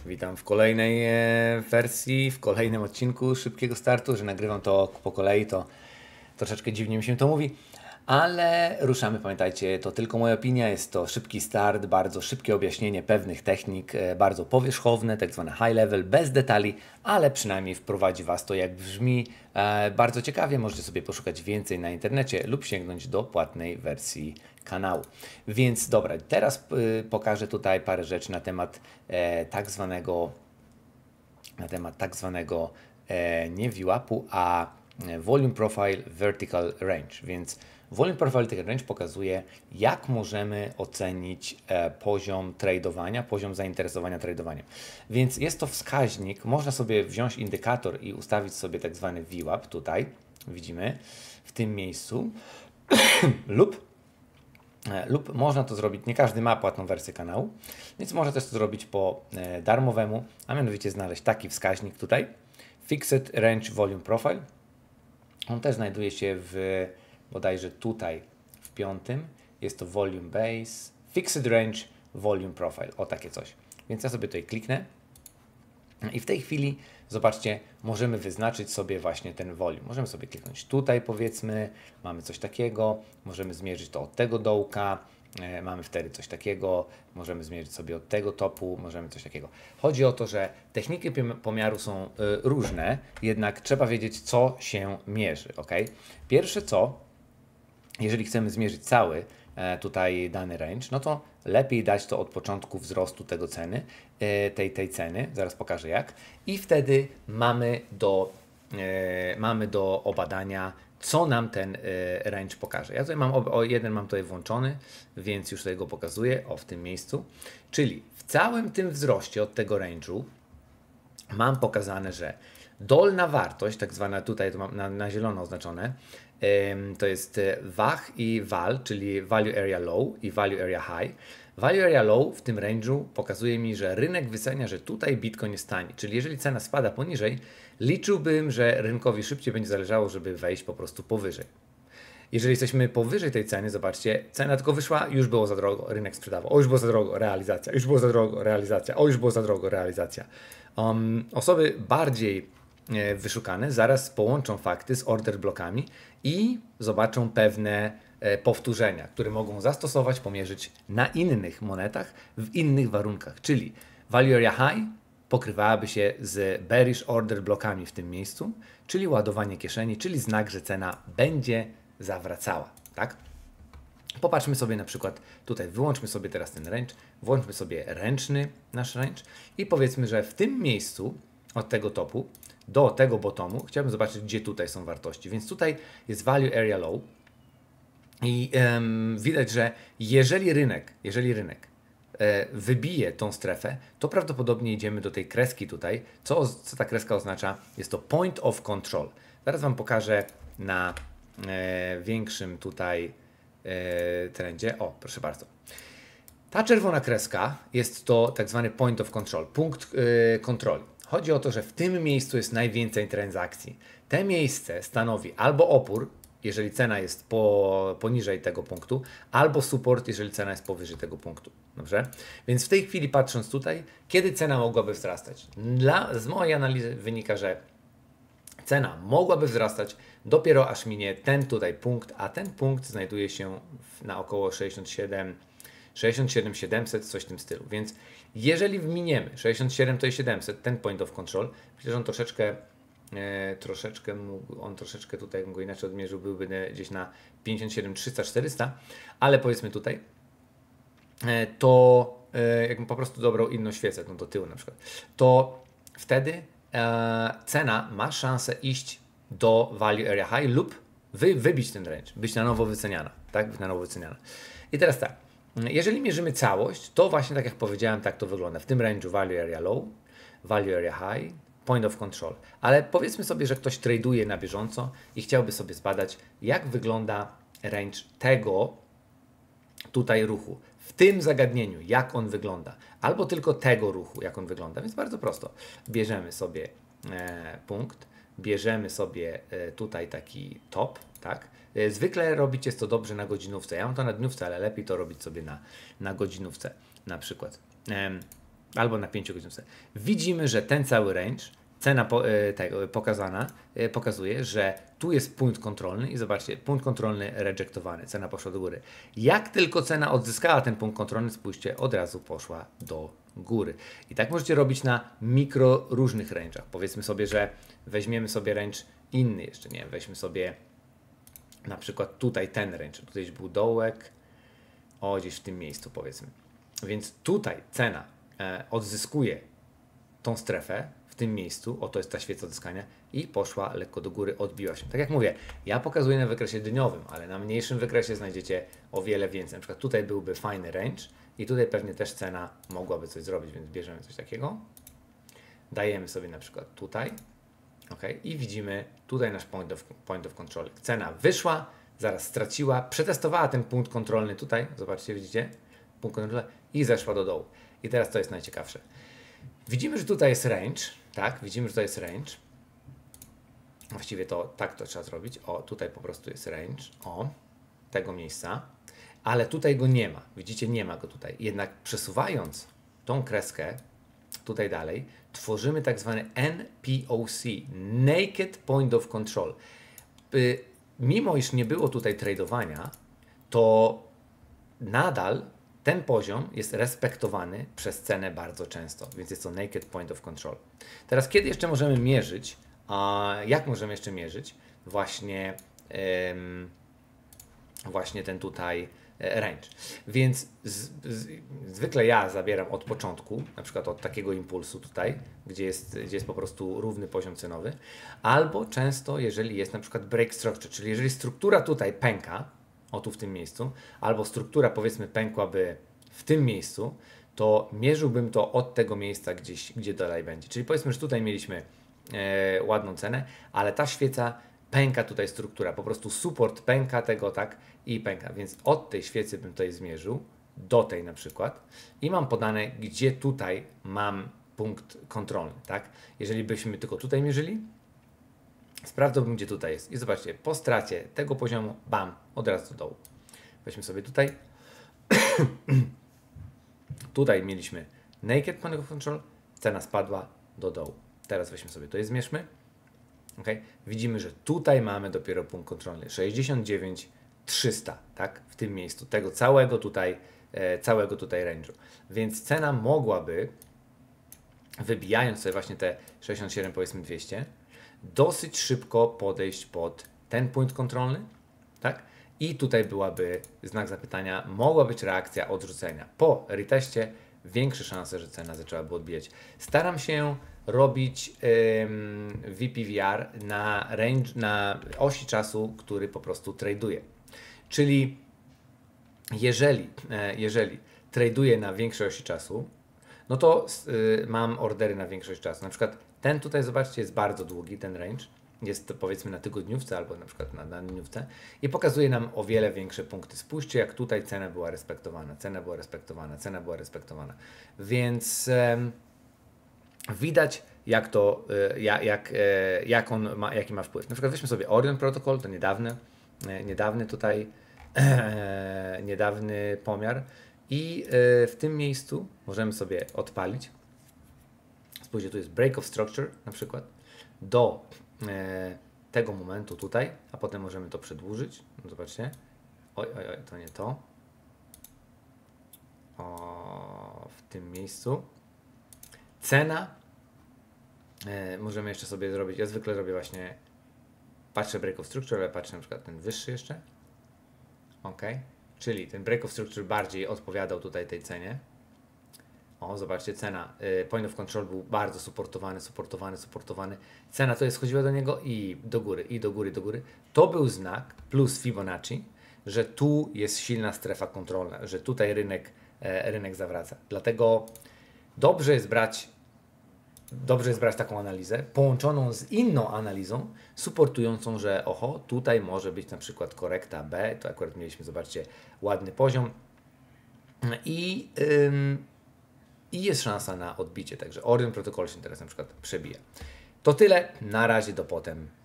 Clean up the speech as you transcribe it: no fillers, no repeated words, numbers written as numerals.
Witam w kolejnej wersji, w kolejnym odcinku Szybkiego Startu, że nagrywam to po kolei, to troszeczkę dziwnie mi się to mówi, ale ruszamy, pamiętajcie, to tylko moja opinia, jest to szybki start, bardzo szybkie objaśnienie pewnych technik, bardzo powierzchowne, tak zwane high level, bez detali, ale przynajmniej wprowadzi Was to jak brzmi bardzo ciekawie, możecie sobie poszukać więcej na internecie lub sięgnąć do płatnej wersji kanału. Więc dobra, teraz pokażę tutaj parę rzeczy na temat tak zwanego nie VWAP-u, a Volume Profile Vertical Range. Więc Volume Profile Vertical Range pokazuje, jak możemy ocenić poziom tradowania, poziom zainteresowania tradowaniem. Więc jest to wskaźnik, można sobie wziąć indykator i ustawić sobie tak zwany VWAP, tutaj widzimy w tym miejscu, lub można to zrobić, nie każdy ma płatną wersję kanału, więc można też to zrobić po darmowemu, a mianowicie znaleźć taki wskaźnik tutaj, Fixed Range Volume Profile. On też znajduje się w, bodajże tutaj, w 5. Jest to Volume Base, Fixed Range Volume Profile, o takie coś. Więc ja sobie tutaj kliknę i w tej chwili, zobaczcie, możemy wyznaczyć sobie właśnie ten volume. Możemy sobie kliknąć tutaj, powiedzmy, mamy coś takiego, możemy zmierzyć to od tego dołka, mamy wtedy coś takiego, możemy zmierzyć sobie od tego topu, możemy coś takiego. Chodzi o to, że techniki pomiaru są różne, jednak trzeba wiedzieć, co się mierzy, ok? Pierwsze co, jeżeli chcemy zmierzyć cały tutaj dany range, no to lepiej dać to od początku wzrostu tego ceny, tej ceny, zaraz pokażę jak, i wtedy mamy do obadania, co nam ten range pokaże. Ja tutaj jeden mam tutaj włączony, więc już tutaj go pokazuję, w tym miejscu, czyli w całym tym wzroście od tego range'u mam pokazane, że dolna wartość, tak zwana tutaj to mam na zielono oznaczone, to jest WAH i VAL, czyli Value Area Low i Value Area High. Value Area Low w tym range'u pokazuje mi, że rynek wycenia, że tutaj Bitcoin jest tani. Czyli jeżeli cena spada poniżej, liczyłbym, że rynkowi szybciej będzie zależało, żeby wejść po prostu powyżej. Jeżeli jesteśmy powyżej tej ceny, zobaczcie, cena tylko wyszła, już było za drogo, rynek sprzedawał, już było za drogo, realizacja, już było za drogo, realizacja, już było za drogo, realizacja. Osoby bardziej wyszukane zaraz połączą fakty z order blokami i zobaczą pewne powtórzenia, które mogą zastosować, pomierzyć na innych monetach, w innych warunkach, czyli Value Area High pokrywałaby się z bearish order blokami w tym miejscu, czyli ładowanie kieszeni, czyli znak, że cena będzie zawracała, tak? Popatrzmy sobie na przykład tutaj, wyłączmy sobie teraz ten range, włączmy sobie ręczny nasz range i powiedzmy, że w tym miejscu od tego topu do tego bottomu chciałbym zobaczyć, gdzie tutaj są wartości, więc tutaj jest Value Area Low i widać, że jeżeli rynek wybije tą strefę, to prawdopodobnie idziemy do tej kreski tutaj. Co ta kreska oznacza? Jest to Point of Control. Zaraz Wam pokażę na większym tutaj trendzie. O, proszę bardzo. Ta czerwona kreska jest to tak zwany Point of Control, punkt kontroli. Chodzi o to, że w tym miejscu jest najwięcej transakcji. Te miejsce stanowi albo opór, jeżeli cena jest poniżej tego punktu, albo support, jeżeli cena jest powyżej tego punktu. Dobrze? Więc w tej chwili, patrząc tutaj, kiedy cena mogłaby wzrastać? Z mojej analizy wynika, że cena mogłaby wzrastać dopiero aż minie ten tutaj punkt, a ten punkt znajduje się na około 67,700, coś w tym stylu. Więc jeżeli miniemy 67 to jest 700, ten point of control, przecież on troszeczkę tutaj, bym go inaczej odmierzył, byłby gdzieś na 57, 300, 400, ale powiedzmy tutaj, to jakbym po prostu dobrał inną świecę, no do tyłu na przykład, to wtedy cena ma szansę iść do Value Area High lub wybić ten range, być na nowo wyceniana, tak? Być na nowo wyceniana. I teraz tak, jeżeli mierzymy całość, to właśnie tak jak powiedziałem, tak to wygląda. W tym range'u Value Area Low, Value Area High, Point of Control. Ale powiedzmy sobie, że ktoś traduje na bieżąco i chciałby sobie zbadać, jak wygląda range tego tutaj ruchu. W tym zagadnieniu, jak on wygląda. Albo tylko tego ruchu, jak on wygląda. Więc bardzo prosto. Bierzemy sobie punkt, bierzemy sobie tutaj taki top, tak? Zwykle robicie to dobrze na godzinówce. Ja mam to na dniówce, ale lepiej to robić sobie na godzinówce na przykład. albo na 5 godzinówce. Widzimy, że ten cały range, cena pokazana, pokazuje, że tu jest punkt kontrolny i zobaczcie, punkt kontrolny rejektowany, cena poszła do góry. Jak tylko cena odzyskała ten punkt kontrolny, spójrzcie, od razu poszła do góry. I tak możecie robić na mikro różnych range'ach. Powiedzmy sobie, że weźmiemy sobie range inny jeszcze, nie wiem, weźmy sobie na przykład tutaj ten range, tutaj gdzieś był dołek, gdzieś w tym miejscu powiedzmy. Więc tutaj cena odzyskuje tą strefę w tym miejscu, to jest ta świeca odzyskania i poszła lekko do góry, odbiła się. Tak jak mówię, ja pokazuję na wykresie dniowym, ale na mniejszym wykresie znajdziecie o wiele więcej. Na przykład tutaj byłby fajny range i tutaj pewnie też cena mogłaby coś zrobić, więc bierzemy coś takiego. Dajemy sobie na przykład tutaj. OK, i widzimy tutaj nasz point of control. Cena wyszła, zaraz straciła, przetestowała ten punkt kontrolny tutaj, zobaczcie, widzicie, punkt kontrolny i zeszła do dołu. I teraz to jest najciekawsze. Widzimy, że tutaj jest range, tak, widzimy, że to jest range. Właściwie to tak to trzeba zrobić. Tutaj po prostu jest range, tego miejsca, ale tutaj go nie ma. Widzicie, nie ma go tutaj. Jednak przesuwając tą kreskę tutaj dalej, tworzymy tak zwany NPOC, Naked Point of Control. Mimo iż nie było tutaj tradowania, to nadal ten poziom jest respektowany przez cenę bardzo często, więc jest to Naked Point of Control. Teraz kiedy jeszcze możemy mierzyć, jak możemy jeszcze mierzyć właśnie ten tutaj range. Więc zwykle ja zabieram od początku, na przykład od takiego impulsu tutaj, gdzie jest po prostu równy poziom cenowy, albo często jeżeli jest na przykład break structure, czyli jeżeli struktura tutaj pęka, tu w tym miejscu, albo struktura powiedzmy pękłaby w tym miejscu, to mierzyłbym to od tego miejsca gdzieś, gdzie dalej będzie. Czyli powiedzmy, że tutaj mieliśmy ładną cenę, ale ta świeca pęka tutaj struktura, po prostu support pęka tego, tak, i pęka, więc od tej świecy bym tutaj zmierzył, do tej na przykład i mam podane, gdzie tutaj mam punkt kontrolny, tak. Jeżeli byśmy tylko tutaj mierzyli, sprawdzałbym, gdzie tutaj jest i zobaczcie, po stracie tego poziomu, bam, od razu do dołu. Weźmy sobie tutaj, tutaj mieliśmy Naked Point of Control, cena spadła do dołu. Teraz weźmy sobie to i zmierzmy. Okay. Widzimy, że tutaj mamy dopiero punkt kontrolny 69,300, tak? W tym miejscu, tego całego tutaj range'u. Więc cena mogłaby, wybijając sobie właśnie te 67, powiedzmy 200, dosyć szybko podejść pod ten punkt kontrolny, tak? I tutaj byłaby znak zapytania, mogła być reakcja odrzucenia. Po reteście większe szanse, że cena zaczęłaby odbijać. Staram się robić VPVR na osi czasu, który po prostu traduje. Czyli jeżeli traduję na większej osi czasu, no to mam ordery na większość czasu. Na przykład ten tutaj, zobaczcie, jest bardzo długi, ten range. Jest to powiedzmy na tygodniówce albo na przykład na dniówce i pokazuje nam o wiele większe punkty. Spójrzcie, jak tutaj cena była respektowana, cena była respektowana, cena była respektowana. Więc widać, jak to, jaki ma wpływ. Na przykład weźmy sobie Orion Protocol, to niedawny tutaj, niedawny pomiar i w tym miejscu możemy sobie odpalić. Spójrzcie, tu jest break of structure na przykład do tego momentu tutaj, a potem możemy to przedłużyć. No zobaczcie. Oj, to nie to. W tym miejscu. Cena. Możemy jeszcze sobie zrobić, ja zwykle robię właśnie, patrzę break of structure, ale patrzę na przykład ten wyższy jeszcze. OK. Czyli ten break of structure bardziej odpowiadał tutaj tej cenie. Zobaczcie, cena, point of control był bardzo supportowany. Cena to jest schodziła do niego i do góry. To był znak, plus Fibonacci, że tu jest silna strefa kontrolna, że tutaj rynek zawraca. Dlatego dobrze jest brać taką analizę, połączoną z inną analizą, supportującą, że tutaj może być na przykład korekta B, to akurat mieliśmy, zobaczcie, ładny poziom i jest szansa na odbicie, także Orion Protocol się teraz na przykład przebija. To tyle, na razie do potem.